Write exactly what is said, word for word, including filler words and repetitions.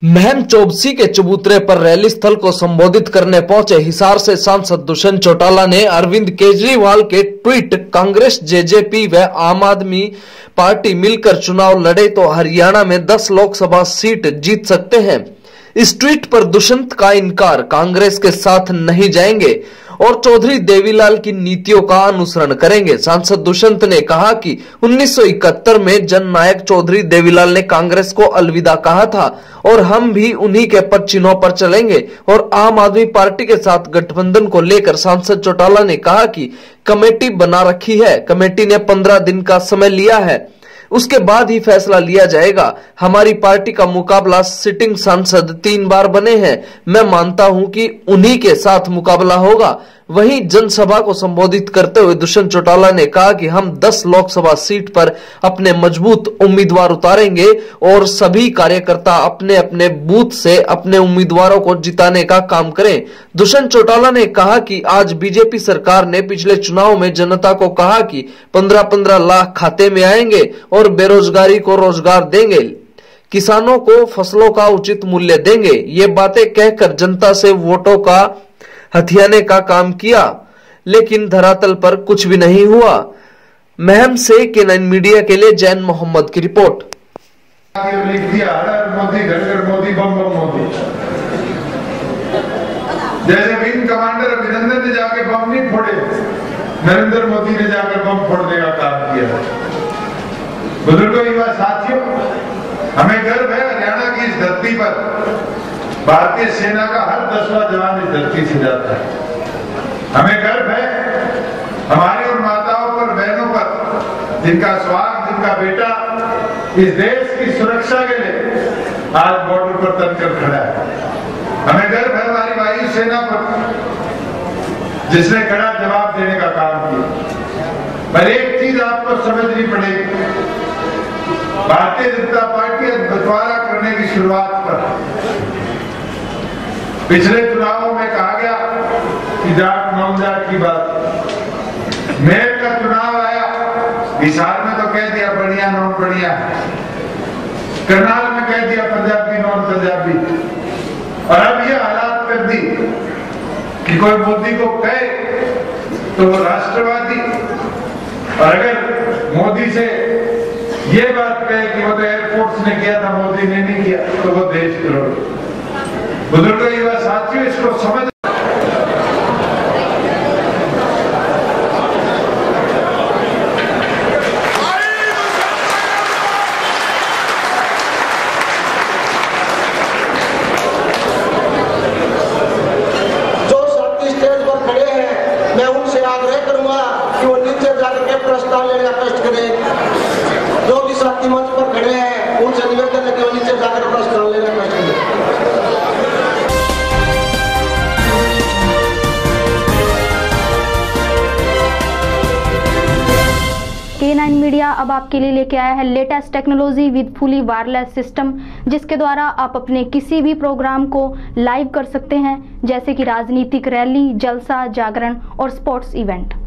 महम चौबसी के चबूतरे पर रैली स्थल को संबोधित करने पहुंचे हिसार से सांसद दुष्यंत चौटाला ने अरविंद केजरीवाल के ट्वीट कांग्रेस, जेजेपी व आम आदमी पार्टी मिलकर चुनाव लड़े तो हरियाणा में दस लोकसभा सीट जीत सकते हैं। इस ट्वीट पर दुष्यंत का इनकार, कांग्रेस के साथ नहीं जाएंगे और चौधरी देवीलाल की नीतियों का अनुसरण करेंगे। सांसद दुष्यंत ने कहा कि उन्नीस सौ इकहत्तर में जननायक चौधरी देवीलाल ने कांग्रेस को अलविदा कहा था और हम भी उन्हीं के पद चिन्हों पर चलेंगे और आम आदमी पार्टी के साथ गठबंधन को लेकर सांसद चौटाला ने कहा कि कमेटी बना रखी है, कमेटी ने पंद्रह दिन का समय लिया है, उसके बाद ही फैसला लिया जाएगा। हमारी पार्टी का मुकाबला सिटिंग सांसद तीन बार बने हैं, मैं मानता हूं कि उन्हीं के साथ मुकाबला होगा। वहीं जनसभा को संबोधित करते हुए दुष्यंत चौटाला ने कहा कि हम दस लोकसभा सीट पर अपने मजबूत उम्मीदवार उतारेंगे और सभी कार्यकर्ता अपने अपने बूथ से अपने उम्मीदवारों को जिताने का काम करें। दुष्यंत चौटाला ने कहा कि आज बीजेपी सरकार ने पिछले चुनाव में जनता को कहा कि पंद्रह पंद्रह लाख खाते में आएंगे और बेरोजगारी को रोजगार देंगे, किसानों को फसलों का उचित मूल्य देंगे। ये बातें कहकर जनता से वोटों का हथियाने का काम किया, लेकिन धरातल पर कुछ भी नहीं हुआ। महम से के नाइन मीडिया के लिए जैन मोहम्मद की रिपोर्ट। लिख दिया मोदी घर घर मोदी बम बम मोदी, जैसे विंग कमांडर अभिनंदन ने जाके बम नहीं फोड़े, नरेंद्र मोदी ने जाकर बम फोड़ने का काम किया। बुजुर्गों, युवा साथियों, हमें गर्व है हरियाणा की इस धरती पर भारतीय सेना का हर दसवां जवान इस धरती से जाता है। हमें गर्व है हमारी उन माताओं पर, बहनों पर, जिनका स्वाग, जिनका बेटा इस देश की सुरक्षा के लिए आज बॉर्डर पर तनकर खड़ा है। हमें गर्व है हमारी वायु सेना पर, जिसने कड़ा जवाब देने का काम किया। पर एक चीज आपको समझनी पड़ेगी, भारतीय जनता पार्टी बंटवारा करने की शुरुआत पर पिछले चुनावों में कहा गया कि जाट नौ जाट की बात, मेयर का चुनाव आया, हिसार में तो कह दिया बढ़िया नॉन बढ़िया, करनाल में कह दिया पंजाबी नॉन पंजाबी, और अब ये हालात कर दी कि कोई मोदी को कहे तो वो राष्ट्रवादी, और अगर मोदी से ये बात कहे कि वो तो एयरफोर्स ने किया था, मोदी ने नहीं किया, तो वो देशद्रोही। बुजुर्गों, युवा साथियों, इसको समझ जो साथी स्टेज पर खड़े हैं, मैं उनसे आग्रह करूंगा कि वो नीचे जाकर के प्रस्ताव लेने का कष्ट करें। जो भी साथी मंच पर खड़े हैं, उनसे निवेदन है कि वो नीचे जाकर प्रस्ताव लेने का कष्ट करें। के नाइन मीडिया अब आपके लिए लेके आया है latest technology with fully wireless system, जिसके द्वारा आप अपने किसी भी प्रोग्राम को लाइव कर सकते हैं, जैसे कि राजनीतिक रैली, जलसा, जागरण और स्पोर्ट्स इवेंट।